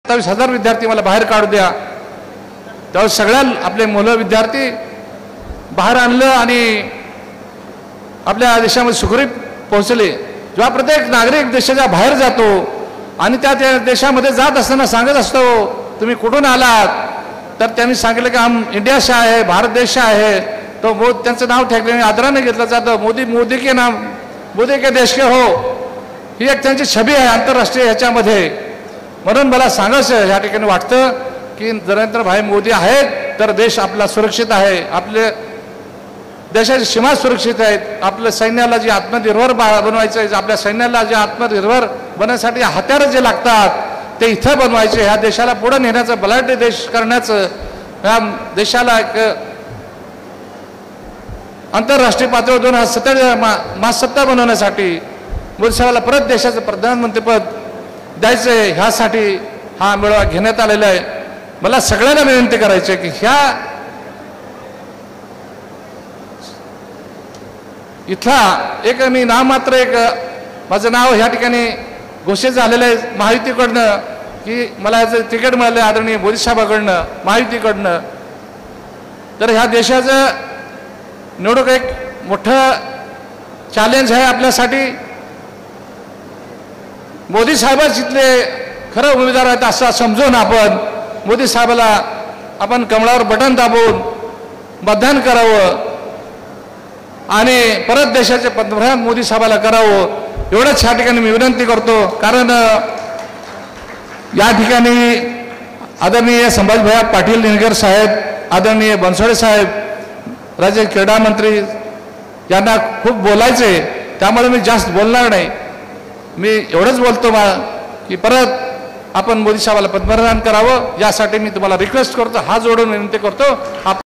27,000 विद्यार्थी मला बाहेर काढू द्या। त्यावेळेस सगळ्या आपले मुलं विद्यार्थी बाहेर आणलं आणि आपल्या देशामध्ये सुखरूप पोहोचले। जेव्हा प्रत्येक नागरिक देशाच्या बाहेर जातो आणि त्या देशामध्ये जात असताना सांगत असतो तुम्ही कुठून आलात, तर त्यांनी सांगितलं की हम इंडिया से आए हैं, भारत देश से आहे, तो त्यांचं नाव ठेकल्याने आदराने घेतलं जातं। मोदी के नाम, मोदी के देश के हो, ही एक त्यांची छबी आहे आंतरराष्ट्रीय ह्याच्यामध्ये। म्हणून मला सांगायचं ह्या ठिकाणी वाटतं की नरेंद्र भाई मोदी आहेत तर देश आपला सुरक्षित आहे, आपले देशाची सीमा सुरक्षित आहेत, आपल्या सैन्याला जे आत्मनिर्भर बनवायचं आहे, आपल्या सैन्याला जे आत्मनिर्भर बनवण्यासाठी हत्यारं जे लागतात ते इथं बनवायचे, ह्या देशाला पुढे नेण्याचं, बलाढ्य देश करण्याचं, ह्या देशाला एक आंतरराष्ट्रीय पातळीवर 2070 महासत्ता बनवण्यासाठी मोदी साहेबांना परत देशाचं प्रधानमंत्रीपद द्यायचं आहे, ह्यासाठी हा मेळावा घेण्यात आलेला आहे। मला सगळ्यांना विनंती करायची आहे की ह्या इथला एक मी नाममात्र एक माझं नाव ह्या ठिकाणी घोषित झालेलं आहे महायुतीकडनं की मला ह्याचं तिकीट मिळालं आदरणीय मोदी साहेबांकडनं, महायुतीकडनं। तर ह्या देशाचं निवडणूक एक मोठं चॅलेंज आहे आपल्यासाठी। मोदी साहेबच इथले खरं उमेदवार आहेत असं समजून आपण मोदी साहेबाला आपण कमळावर बटन दाबून मतदान करावं आणि परत देशाचे पंतप्रधान मोदी साहेबाला करावं, एवढंच ह्या ठिकाणी मी विनंती करतो। कारण या ठिकाणी आदरणीय संभाजीभाई पाटील निलंगेकर साहेब, आदरणीय बनसोडे साहेब, राज्य क्रीडा मंत्री यांना खूप बोलायचे, त्यामुळे मी जास्त बोलणार नाही। मी एवढंच बोलतो की परत आपण मोदी साहेबाला पंतप्रधान करावं यासाठी मी तुम्हाला रिक्वेस्ट करतो, हात जोडून विनंती करतो।